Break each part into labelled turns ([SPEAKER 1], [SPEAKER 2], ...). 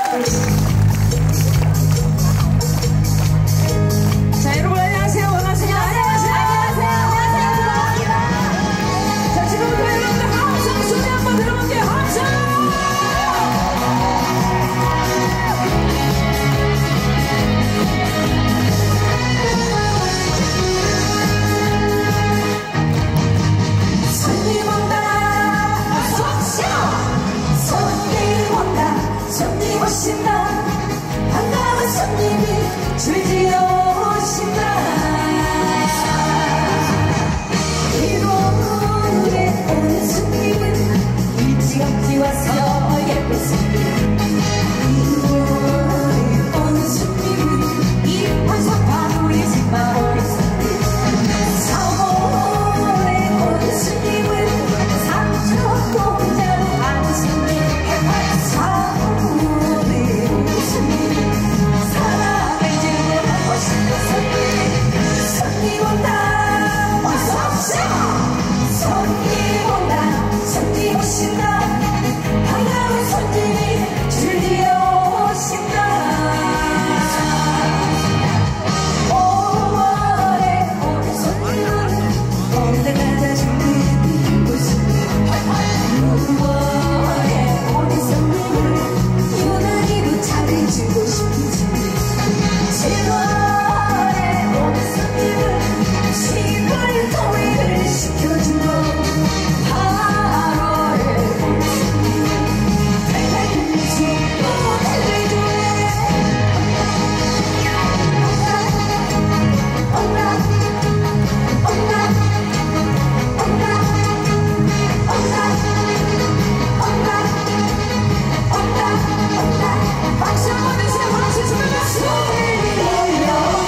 [SPEAKER 1] 자, 여러분 안녕하세요. 반갑습니다. 안녕하세요. 자, 지금부터 여러분들 함성 소리 한번 들어볼게요. 함성! 손님 온다. 어서오쇼. 손님 온다. 손님 오신다. 반가운 손님이 줄지어 오신다. 이곳에 오는 손님은 일찌감치 와서 예쁜 손님. 이곳에 오는 손님은 이판사판 우리 집만 오는 손님. 4월에 오는 손님은 삼천동자로 가는 손님. 4월에 오는 손님은 사랑을 증명하고 싶은 손님. 손님 온다. 어서오쇼. 손님 온다. 손님 오신다. 반가운 손님이 줄지어 오신다. 5월에 오는 손님은 오늘 가자 준비된 손님. 6월에 오는 손님은 유난히도 잘해주고 싶은 손님. 7월에 오는 손님은 시골 통일을 시켜주고 8월에 오는 손님은 달달한 축구 달래줘야 온다 온다 온다 온다 박수 한번 주세요. 박수 주세요. 손님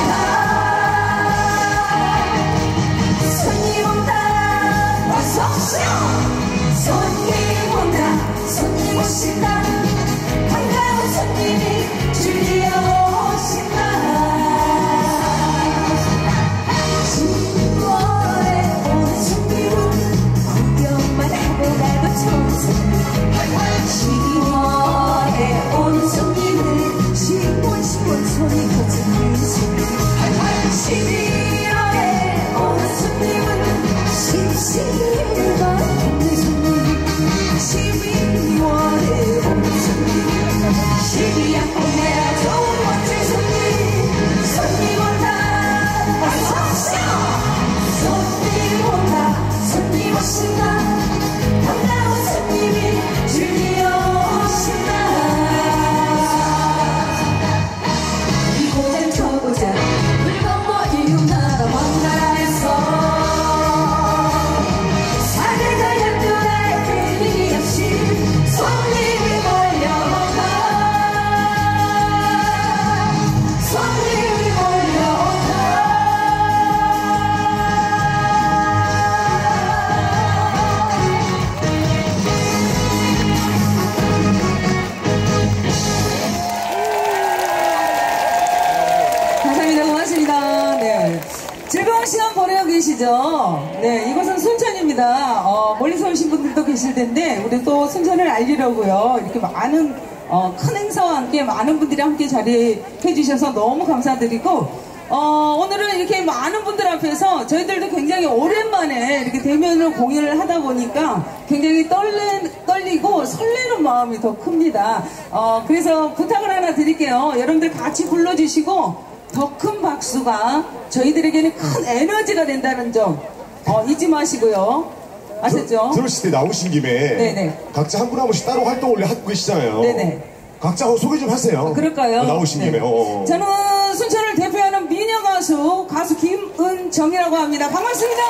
[SPEAKER 1] 온다. 어서오쇼. 손님 온다. 손님 오신다. 반가운 손님이 줄지어 오신다. 10월에 오는 손님은 구경만 하고 가도 좋은 손님. 12월에 오는 손님은 시원시원 손이 거치는 손님. 11월에 오는 손님은 심심한 동네 손님. 12월에 오는 손님 12야 봄내야 좋은 멋진 손님. 손님 온다. 어서오쇼. 손님 온다. 손님 오신다. 반가운 손님이 줄지어 오신다. 이곳엔 저곳엔 물건 모임 나라 먼 나라에서 사대가 약도날 끊임이 없이 손님이 몰려온다. 손님이 몰려온다. 감사합니다. 고맙습니다. 네. 즐거운 시간 보내고 계시죠? 네. 이곳은 순천입니다. 멀리서 오신 분들도 계실 텐데, 우리 또 순천을 알리려고요. 이렇게 많은, 큰 행사와 함께 많은 분들이 함께 자리해 주셔서 너무 감사드리고, 오늘은 이렇게 많은 분들 앞에서 저희들도 굉장히 오랜만에 이렇게 대면으로 공연을 하다 보니까 굉장히 떨리고 설레는 마음이 더 큽니다. 그래서 부탁을 하나 드릴게요. 여러분들 같이 불러주시고 더 큰 박수가 저희들에게는 큰 에너지가 된다는 점 잊지 마시고요. 아셨죠?
[SPEAKER 2] 들으실 때 나오신 김에
[SPEAKER 1] 네네.
[SPEAKER 2] 각자 한 분 한 분씩 따로 활동을 하고 계시잖아요.
[SPEAKER 1] 네네.
[SPEAKER 2] 각자 소개 좀 하세요.
[SPEAKER 1] 그럴까요?
[SPEAKER 2] 나오신
[SPEAKER 1] 네.
[SPEAKER 2] 김에.
[SPEAKER 1] 저는 순천을 대표하는 미녀 가수 김은정이라고 합니다. 반갑습니다.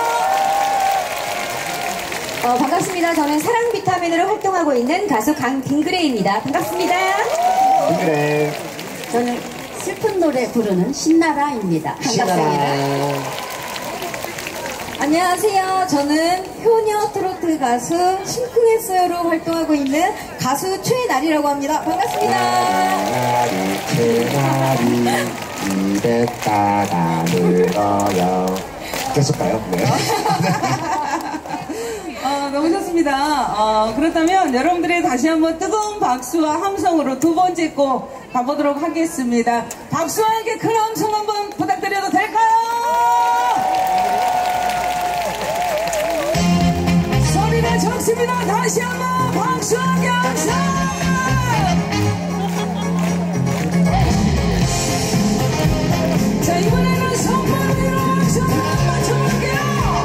[SPEAKER 3] 반갑습니다. 저는 사랑 비타민으로 활동하고 있는 가수 강빙그레입니다. 반갑습니다.
[SPEAKER 2] 그래.
[SPEAKER 3] 저는 슬픈 노래 부르는 신나라입니다. 반갑습니다. 안녕하세요. 저는 효녀 트로트 가수 심쿵했어요로 활동하고 있는 가수 최나리라고 합니다. 반갑습니다.
[SPEAKER 2] 나리 입에 따라 늘어요. 계속 가요? 네.
[SPEAKER 1] 너무 좋습니다. 그렇다면 여러분들의 다시 한번 뜨거운 박수와 함성으로 두 번째 곡 가보도록 하겠습니다. 박수와 함께 큰 함성 한번 부탁드려도 될까요? 소리가 좋습니다. 다시 한번 박수와 함께 함성! 자, 이번에는 성파로 박수 한번 쳐볼게요.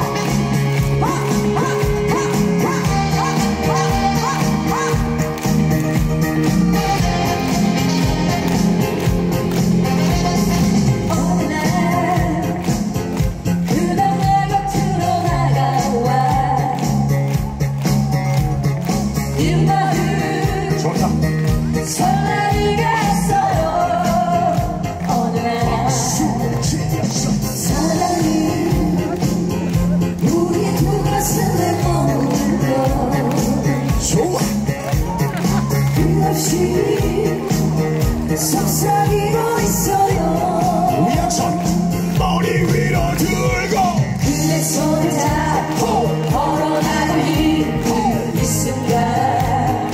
[SPEAKER 1] 속삭이고 있어요.
[SPEAKER 2] 우양선 머리 위로 들고
[SPEAKER 3] 그대 손을 잡고 걸어가고 있는 이 순간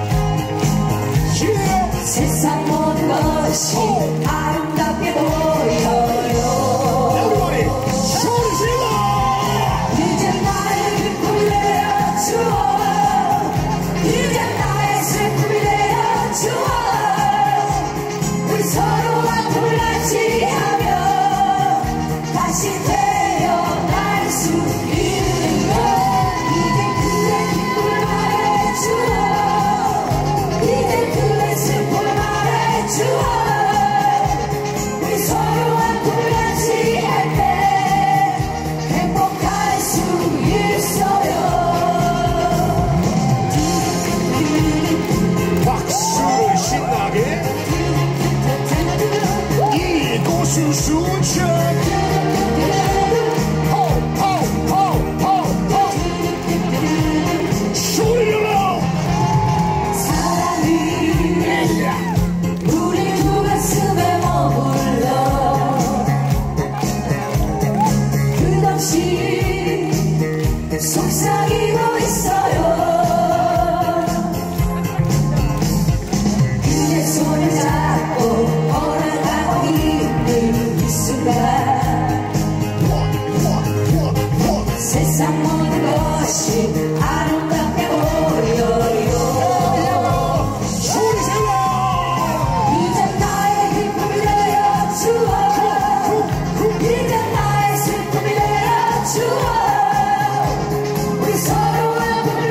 [SPEAKER 3] 세상 모든 것이 아름답게 보여요.
[SPEAKER 2] Everybody 소리 질러.
[SPEAKER 3] 이제 나의 기쁨이 되어주어 이제 나의 슬픔이 되어주어 서로 아픔을 맞이하며 다시 태어날 수 있는 것 이제 그의 기쁨을 말해주어 이제 그의 슬픔을 말해주어 우리 서로 아픔을 맞이할 때 행복할 수 있어요.
[SPEAKER 2] 박수를 신나게 순천 소리로
[SPEAKER 3] 사랑이 우리 두 가슴에 머물러 끝없이 속삭이고 있어요. 그의 손을 잡고 걸어가고 있는 이 순간 세상 모든 것이 아름답게 보여요.
[SPEAKER 2] 소리 질러.
[SPEAKER 3] 이제 나의 기쁨이 되어주어 이제 나의 슬픔이 되어주어 우리 서로 아픔을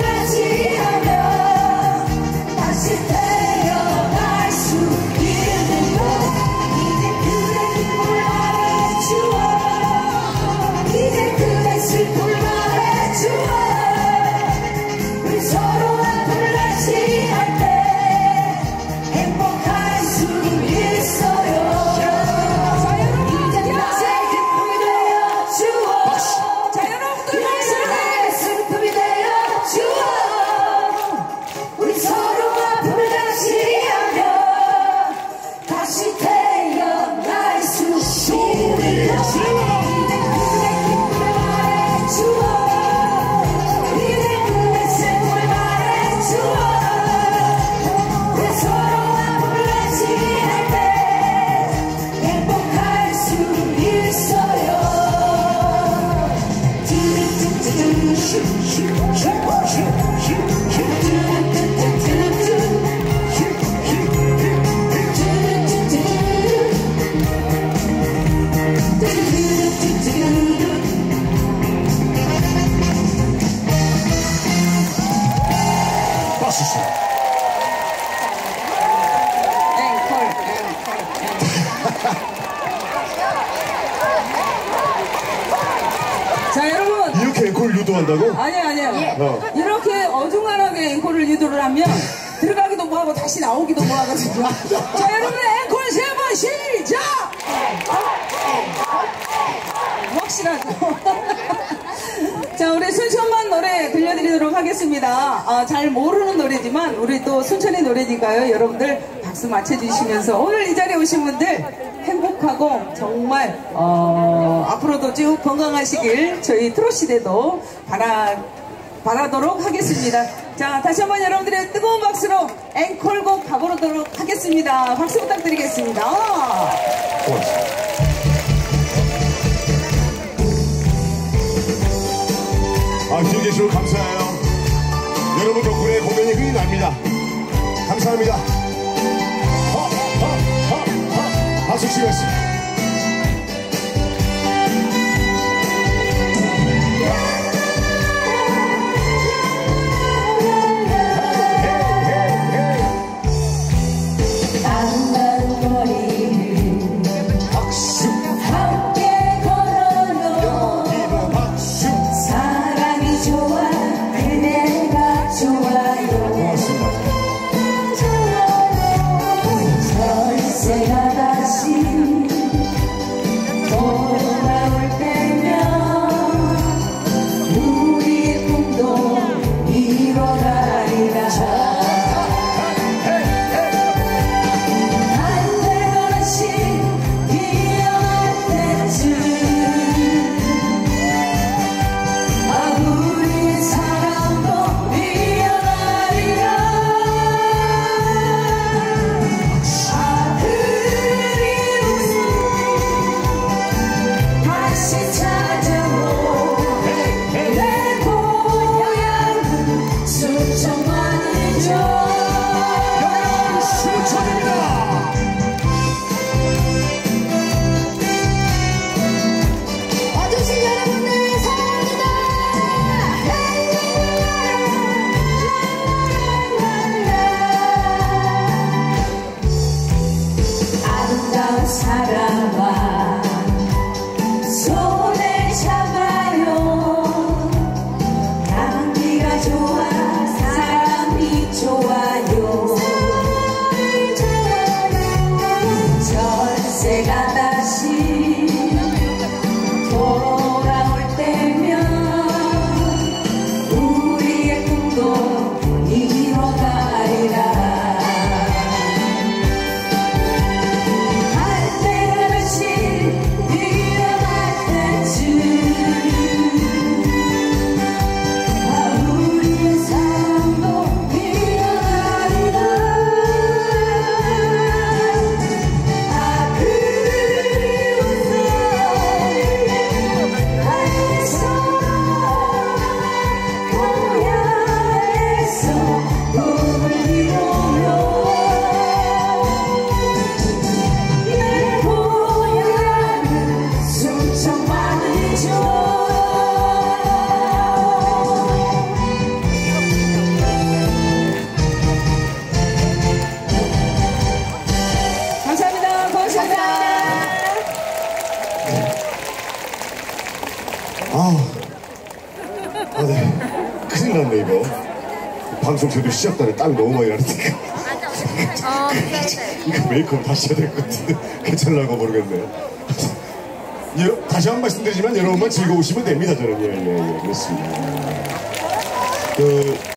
[SPEAKER 3] 맞이하며 다시 태어날 수 있는 것 이제 그의 기쁨을 말해주어 이제 그의 슬픔을 말해주어 우리 서로 아픔을 맞이할 때 행복할 수 있어요. 이제 나의 기쁨이 되어주어 자 여러분들 나의 슬픔이 되어주어 우리 서로 아픔을 맞이하며 다시 태어날 수 있는 것 이제 그의 기쁨을 말해주어 이제 그의 슬픔을 말해주어 우리 서로 아픔을 맞이할 때 행복할 수 있어요.
[SPEAKER 2] 박수 씨.
[SPEAKER 1] 자, 여러분.
[SPEAKER 2] 이렇게 앵콜 유도한다고?
[SPEAKER 1] 아니에요. 이렇게 어중간하게 앵콜을 유도를 하면 들어가기도 뭐하고 다시 나오기도 뭐하거든요. 자, 여러분의 앵콜 세 번 시작! 확실하죠? 자, 우리 순천만 노래 들려드리도록 하겠습니다. 잘 모르는 노래지만 우리 또 순천의 노래니까요. 여러분들 박수 맞춰주시면서 오늘 이 자리에 오신 분들 행복하고 정말 앞으로도 쭉 건강하시길 저희 트롯시대도 바라도록 하겠습니다. 자, 다시 한번 여러분들의 뜨거운 박수로 앵콜곡 가보도록 하겠습니다. 박수 부탁드리겠습니다.
[SPEAKER 2] 고맙습니다. 뒤에 계시고 감사해요. 여러분 덕분에 공연이 흥이 납니다. 감사합니다. 박수 치겠습니다.
[SPEAKER 1] 사랑아 손을 잡아요. 향기가 좋아 사람이 좋아요. 전세가 다시 돌아올 때면 우리의 꿈도 이뤄가리라.
[SPEAKER 2] 네. 큰일 났네 이거. 방송 제대로 시작도 안 해. 땀이 너무 많이 나니까. 이거 메이크업 다시 해야 될 것 같은데 괜찮을까 모르겠네요. 다시 한 번 말씀드리지만 여러분만 즐거우시면 됩니다. 저는 예, 그렇습니다.